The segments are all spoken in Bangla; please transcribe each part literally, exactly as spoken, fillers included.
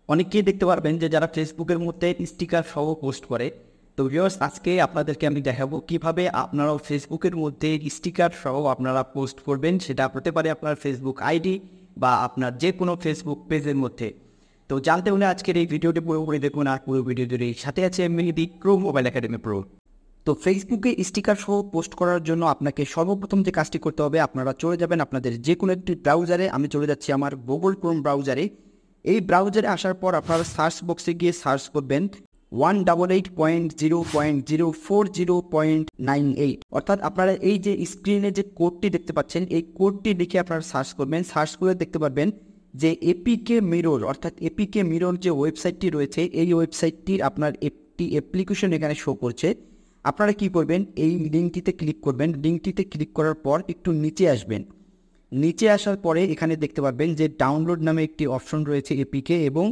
অনেকেই দেখতে পারবেন যে যারা ফেসবুকের মধ্যে স্টিকার সহ পোস্ট করে। তো ভিউয়ার্স, আজকে আপনাদেরকে আমি দেখাবো কিভাবে আপনারাও ফেসবুকের মধ্যে স্টিকার সহ আপনারা পোস্ট করবেন। সেটা হতে পারে আপনার ফেসবুক আইডি বা আপনার যে কোনো ফেসবুক পেজের মধ্যে। তো জানতে হলে আজকের এই ভিডিওটি পুরোপুরি দেখুন, আর পুরো ভিডিও জুড়ে সাথে আছে Mehedi pro mobile academy pro. তো ফেসবুকে স্টিকার সহ পোস্ট করার জন্য আপনাকে সর্বপ্রথম যে কাজটি করতে হবে, আপনারা চলে যাবেন আপনাদের যে কোনো একটি ব্রাউজারে। আমি চলে যাচ্ছি আমার গুগল ক্রোম ব্রাউজারে। এই ব্রাউজারে আসার পর আপনারা সার্চ বক্সে গিয়ে সার্চ করবেন one double eight point zero point zero four zero point nine eight, অর্থাৎ আপনারা এই যে স্ক্রিনে যে কোডটি দেখতে পাচ্ছেন এই কোডটি লিখে আপনারা সার্চ করবেন। সার্চ করে দেখতে পারবেন যে এপিকে মিরর, অর্থাৎ এপিকে মিরর যে ওয়েবসাইটটি রয়েছে এই ওয়েবসাইটটির আপনার একটি অ্যাপ্লিকেশন এখানে শো করছে। আপনারা কি করবেন, এই লিঙ্কটিতে ক্লিক করবেন। লিঙ্কটিতে ক্লিক করার পর একটু নিচে আসবেন। নিচে আসার পরে এখানে দেখতে পারবেন যে ডাউনলোড নামে একটি অপশন রয়েছে এপিকে, এবং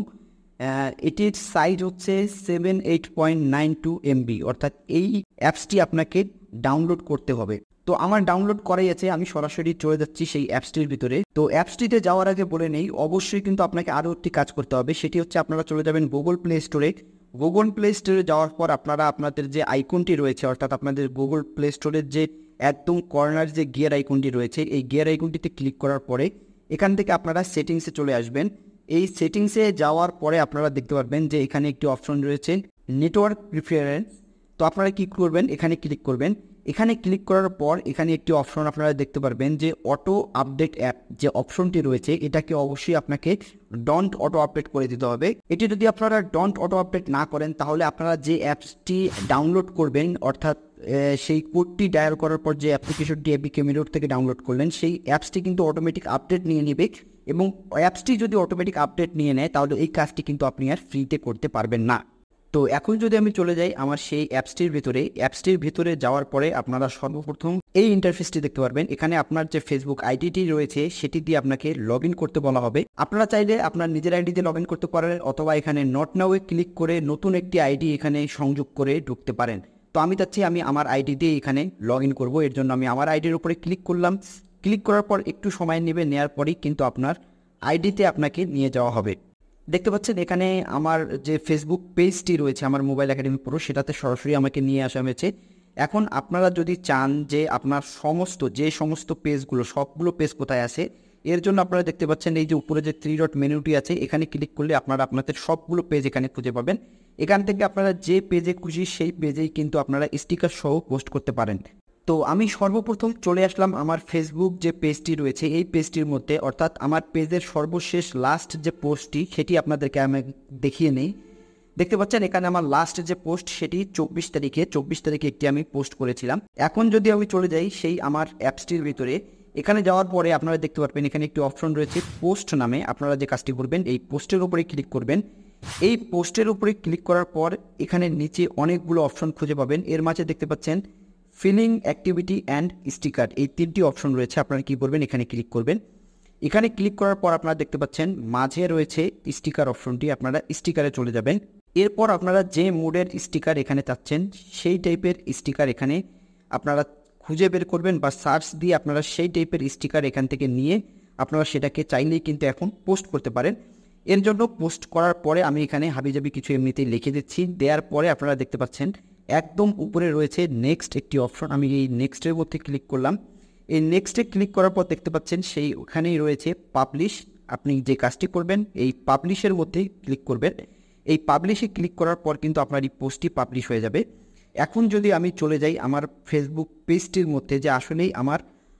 এটির সাইজ হচ্ছে seven eight point nine two MB, অর্থাৎ এই অ্যাপসটি আপনাকে ডাউনলোড করতে হবে। তো আমার ডাউনলোড করাই আছে, আমি সরাসরি চলে যাচ্ছি সেই অ্যাপসটির ভিতরে। তো অ্যাপসটিতে যাওয়ার আগে বলে নেই, অবশ্যই কিন্তু আপনাকে আরও একটি কাজ করতে হবে। সেটি হচ্ছে আপনারা চলে যাবেন গুগল প্লে স্টোরে। গুগল প্লে স্টোরে যাওয়ার পর আপনারা আপনাদের যে আইকনটি রয়েছে, অর্থাৎ আপনাদের গুগল প্লে স্টোরের যে একদম কর্নার যে গিয়ার আইকনটি রয়েছে এই গিয়ার আইকনটিতে ক্লিক করার পরে এখান থেকে আপনারা সেটিংসে চলে আসবেন। এই সেটিংসে যাওয়ার পরে আপনারা দেখতে পারবেন যে এখানে একটি অপশন রয়েছে নেটওয়ার্ক প্রিফারেন্স। তো আপনারা কি করবেন, এখানে ক্লিক করবেন। এখানে ক্লিক করার পর এখানে একটি অপশন আপনারা দেখতে পারবেন যে অটো আপডেট অ্যাপ যে অপশনটি রয়েছে এটাকে অবশ্যই আপনাকে ডন্ট অটো আপডেট করে দিতে হবে। এটি যদি আপনারা ডন্ট অটো আপডেট না করেন তাহলে আপনারা যে অ্যাপসটি ডাউনলোড করবেন, অর্থাৎ সেই কোডটি ডায়াল করার পর যে অ্যাপ্লিকেশনটি এপিকে মিরর থেকে ডাউনলোড করলেন সেই অ্যাপসটি কিন্তু অটোমেটিক আপডেট নিয়ে নেবে, এবং অ্যাপসটি যদি অটোমেটিক আপডেট নিয়ে নেয় তাহলে এই কাজটি কিন্তু আপনি আর ফ্রিতে করতে পারবেন না। তো এখন যদি আমি চলে যাই আমার সেই অ্যাপসটির ভিতরে, অ্যাপসটির ভিতরে যাওয়ার পরে আপনারা সর্বপ্রথম এই ইন্টারফেসটি দেখতে পারবেন। এখানে আপনার যে ফেসবুক আইডিটি রয়েছে সেটি দিয়ে আপনাকে লগ ইন করতে বলা হবে। আপনারা চাইলে আপনার নিজের আইডি দিয়ে লগ ইন করতে পারেন, অথবা এখানে নট নাও এ ক্লিক করে নতুন একটি আইডি এখানে সংযোগ করে ঢুকতে পারেন। তো আমি চাচ্ছি আমি আমার আইডি দিয়ে এখানে লগ ইন করবো, এর জন্য আমি আমার আইডির উপরে ক্লিক করলাম। ক্লিক করার পর একটু সময় নেবে, নেওয়ার পরেই কিন্তু আপনার আইডিতে আপনাকে নিয়ে যাওয়া হবে। দেখতে পাচ্ছেন এখানে আমার যে ফেসবুক পেজটি রয়েছে আমার মোবাইল একাডেমি প্রো, সেটাতে সরাসরি আমাকে নিয়ে আসা হয়েছে। এখন আপনারা যদি চান যে আপনার সমস্ত যে সমস্ত পেজগুলো সবগুলো পেজ কোথায় আছে, এর জন্য আপনারা দেখতে পাচ্ছেন এই যে উপরে যে থ্রি ডট মেনুটি আছে এখানে ক্লিক করলে আপনারা আপনাদের সবগুলো পেজ এখানে খুঁজে পাবেন। এখান থেকে আপনারা যে পেজে খুশি সেই পেজেই কিন্তু আপনারা স্টিকার সহ পোস্ট করতে পারেন। তো আমি সর্বপ্রথম চলে আসলাম আমার ফেসবুক যে পেজটি রয়েছে এই পেজটির মধ্যে, অর্থাৎ আমার পেজের সর্বশেষ লাস্ট যে পোস্টটি সেটি আপনাদেরকে আমি দেখিয়ে নেই। দেখতে পাচ্ছেন এখানে আমার লাস্ট যে পোস্ট সেটি চব্বিশ তারিখে চব্বিশ তারিখে একটি আমি পোস্ট করেছিলাম। এখন যদি আমি চলে যাই সেই আমার অ্যাপসটির ভিতরে, এখানে যাওয়ার পরে আপনারা দেখতে পারবেন এখানে একটি অপশন রয়েছে পোস্ট নামে। আপনারা যে কাজটি করবেন এই পোস্টের উপরে ক্লিক করবেন। এই পোস্টের উপরে ক্লিক করার পর এখানে নিচে অনেকগুলো অপশন খুঁজে পাবেন। এর মাঝে দেখতে পাচ্ছেন ফিলিং, অ্যাক্টিভিটি অ্যান্ড স্টিকার, এই তিনটি অপশন রয়েছে। আপনারা কি করবেন, এখানে ক্লিক করবেন। এখানে ক্লিক করার পর আপনারা দেখতে পাচ্ছেন মাঝে রয়েছে স্টিকার অপশনটি, আপনারা স্টিকারে চলে যাবেন। এরপর আপনারা যে মুডের স্টিকার এখানে চাচ্ছেন সেই টাইপের স্টিকার এখানে আপনারা খুঁজে বের করবেন, বা সার্চ দিয়ে আপনারা সেই টাইপের স্টিকার এখান থেকে নিয়ে আপনারা সেটাকে চাইলেই কিন্তু এখন পোস্ট করতে পারেন। এর জন্য পোস্ট করার পরে আমি এখানে হাবিজাবি কিছু এমনিতেই লিখে দিচ্ছি। দেওয়ার পরে আপনারা দেখতে পাচ্ছেন একদম উপরে রয়েছে নেক্সট একটি অপশন। আমি এই নেক্সটের মধ্যে ক্লিক করলাম। এই নেক্সটে ক্লিক করার পর দেখতে পাচ্ছেন সেই ওখানেই রয়েছে পাবলিশ। আপনি যে কাজটি করবেন এই পাবলিশের মধ্যে ক্লিক করবেন। এই পাবলিশে ক্লিক করার পর কিন্তু আপনার এই পোস্টটি পাবলিশ হয়ে যাবে। এখন যদি আমি চলে যাই আমার ফেসবুক পেজটির মধ্যে যে আসলেই আমার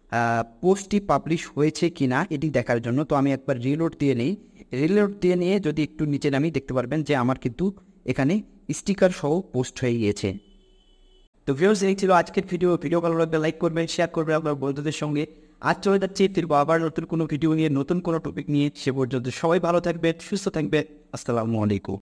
পোস্টটি পাবলিশ হয়েছে কি না এটি দেখার জন্য, তো আমি একবার রিলোড দিয়ে নিই। রিলোড দিয়ে নিয়ে যদি একটু নিচে নামি দেখতে পারবেন যে আমার কিন্তু এখানে স্টিকার সহ পোস্ট হয়ে গিয়েছে। তো ভিউয়ার্স, এই ছিল আজকের ভিডিও। ভিডিও ভালো লাগলে লাইক করবেন, শেয়ার করবেন আপনার বন্ধুদের সঙ্গে। আজ চলে যাচ্ছি ফিরবো আবার নতুন কোনো ভিডিও নিয়ে, নতুন কোনো টপিক নিয়ে। সে পর্যন্ত সবাই ভালো থাকবেন, সুস্থ থাকবেন। আসসালামু আলাইকুম।